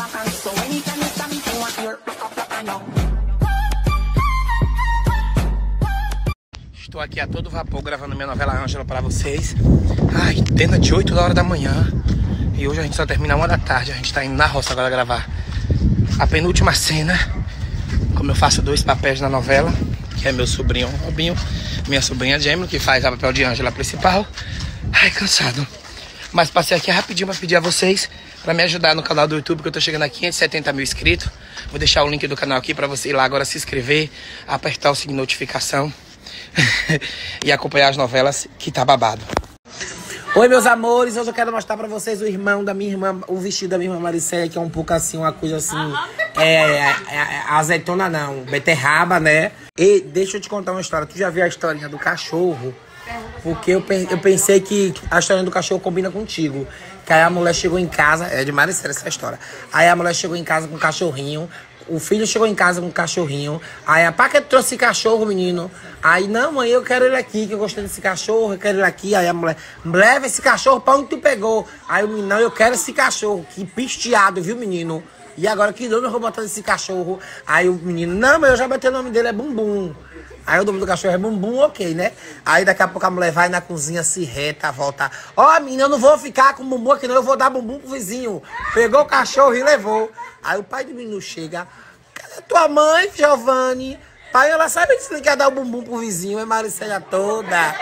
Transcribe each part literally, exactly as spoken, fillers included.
Estou aqui a todo vapor gravando minha novela Ângela para vocês. Ai, tenda de oito horas da manhã. E hoje a gente só termina uma da tarde. A gente tá indo na roça agora gravar a penúltima cena. Como eu faço dois papéis na novela, que é meu sobrinho Robinho, minha sobrinha Jamie, que faz a papel de Ângela principal. Ai, cansado. Mas passei aqui rapidinho para pedir a vocês para me ajudar no canal do YouTube, que eu tô chegando a quinhentos e setenta mil inscritos. Vou deixar o link do canal aqui para você ir lá agora se inscrever, apertar o sininho de notificação e acompanhar as novelas, que tá babado. Oi, meus amores, hoje eu quero mostrar pra vocês o irmão da minha irmã, o vestido da minha irmã Maricélia, que é um pouco assim, uma coisa assim, é, é, é azeitona não, beterraba, né? E deixa eu te contar uma história, tu já viu a historinha do cachorro? Porque eu, eu pensei que a historinha do cachorro combina contigo. Que aí a mulher chegou em casa, é de Maricélia essa história, aí a mulher chegou em casa com um cachorrinho. O filho chegou em casa com um cachorrinho. Aí a pá que trouxe cachorro, menino. Aí, não, mãe, eu quero ele aqui, que eu gostei desse cachorro, eu quero ele aqui. Aí a mulher, leva esse cachorro pra onde tu pegou. Aí o menino, não, eu quero esse cachorro. Que pisteado, viu, menino? E agora, que nome eu vou botar desse cachorro? Aí o menino, não, mas eu já botei o nome dele, é Bumbum. Aí o nome do cachorro é Bumbum, ok, né? Aí daqui a pouco a mulher vai na cozinha, se reta, volta. Ó, oh, menina, eu não vou ficar com Bumbum aqui não, eu vou dar Bumbum pro vizinho. Pegou o cachorro e levou. Aí o pai do menino chega, cadê tua mãe, Giovanni? Pai, ela sabe que você quer dar o bumbum pro vizinho, é Maricélia toda.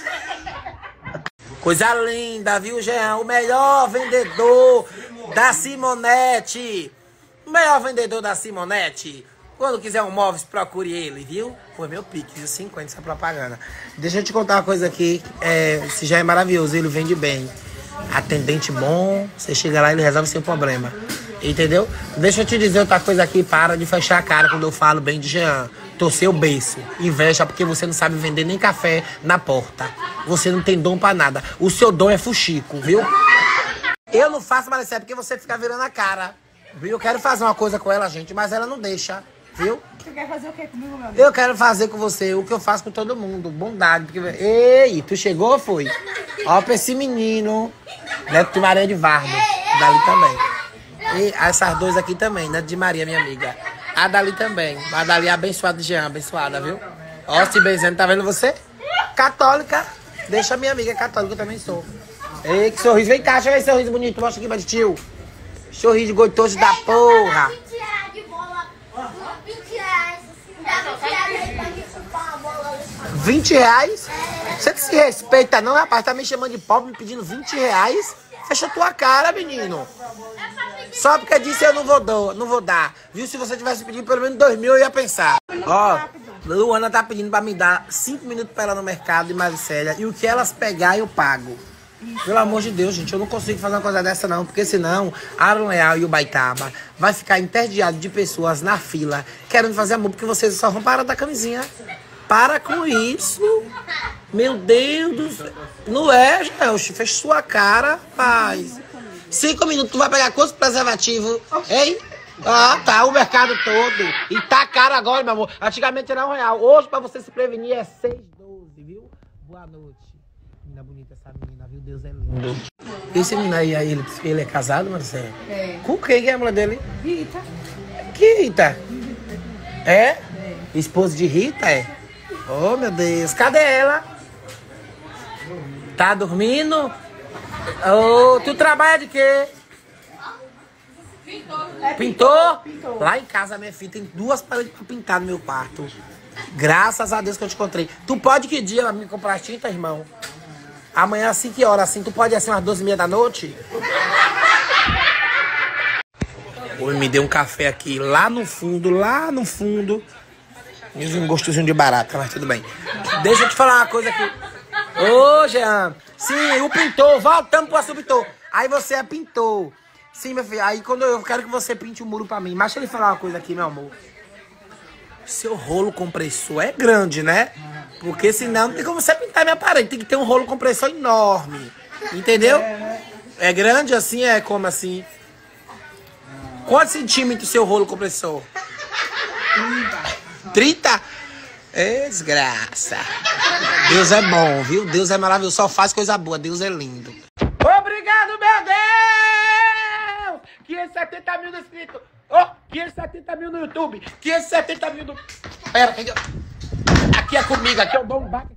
Coisa linda, viu, Jean? O melhor vendedor da Simonete. O melhor vendedor da Simonete. Quando quiser um móveis, procure ele, viu? Foi meu pique, viu? cinquenta essa propaganda. Deixa eu te contar uma coisa aqui. É, esse já é maravilhoso, ele vende bem. Atendente bom, você chega lá e ele resolve seu problema. Entendeu? Deixa eu te dizer outra coisa aqui, para de fechar a cara quando eu falo bem de Jean. Torcer o beiço. Inveja porque você não sabe vender nem café na porta. Você não tem dom pra nada. O seu dom é fuxico, viu? Eu não faço, Maricélia, porque você fica virando a cara. Viu? Eu quero fazer uma coisa com ela, gente, mas ela não deixa, viu? Você quer fazer o quê comigo, meu Deus? Eu quero fazer com você o que eu faço com todo mundo. Bondade. Porque... Ei, tu chegou ou foi? Ó pra esse menino. Neto de Maria de Varda. Dali também. E essas duas aqui também, né? De Maria, minha amiga. A Dali também. A Dali é abençoada de Jean, abençoada, viu? Ó, se benzendo, tá vendo você? Católica. Deixa a minha amiga católica, eu também sou. Ei, que sorriso. Vem cá, deixa eu ver esse sorriso bonito. Mostra aqui pra tio. Sorriso gostoso da porra. vinte reais? Você que se respeita não, rapaz? Tá me chamando de pobre, me pedindo vinte reais? Fecha tua cara, menino. Só porque disse eu não vou, do, não vou dar. Viu? Se você tivesse pedido pelo menos dois mil, eu ia pensar. Ó, Luana tá pedindo pra me dar cinco minutos pra ela no mercado de Maricélia. E o que elas pegar, eu pago. Pelo amor de Deus, gente, eu não consigo fazer uma coisa dessa não. Porque senão, Aaron Leal e o Baitaba vai ficar entediado de pessoas na fila querendo fazer amor, porque vocês só vão parar da camisinha. Para com isso. Meu Deus do céu. Não é, Gelch. Fecha sua cara, paz. Cinco minutos, tu vai pegar quantos preservativos, hein? Ah, tá, o mercado todo. E tá caro agora, meu amor. Antigamente era um real. Hoje, pra você se prevenir, é seis, doze, viu? Boa noite. Menina bonita essa menina, viu? Deus é lindo. Esse menino aí, ele, ele é casado, Marcelo? É. Com quem que é a mulher dele? Rita. Que Rita? É? É. Esposa de Rita, é? Oh, meu Deus. Cadê ela? Tá dormindo? Oh, tu trabalha de quê? Pintor. Pintor? Pintor? Lá em casa, minha filha, tem duas paredes pra pintar no meu quarto. Graças a Deus que eu te encontrei. Tu pode que dia me comprar tinta, irmão? Amanhã, às cinco horas, assim, tu pode ir assim umas doze e meia da noite? Oi, me deu um café aqui, lá no fundo, lá no fundo. Mesmo um gostosinho de barata, mas tudo bem. Deixa eu te falar uma coisa aqui. Ô, Jean. Sim, o pintor. Voltamos pro assunto pintor. Aí você é pintor. Sim, meu filho. Aí quando eu quero que você pinte o muro pra mim. Mas deixa eu lhe falar uma coisa aqui, meu amor. Seu rolo compressor é grande, né? Porque senão não tem como você pintar minha parede. Tem que ter um rolo compressor enorme. Entendeu? É grande assim, é como assim? Quantos centímetros seu rolo compressor? trinta? É desgraça. Deus é bom, viu? Deus é maravilhoso. Só faz coisa boa. Deus é lindo. Obrigado, meu Deus! quinhentos e setenta mil inscritos. Ó, oh, quinhentos e setenta mil no YouTube. quinhentos e setenta mil no... Pera, aqui é comigo, aqui é o Dom Baque.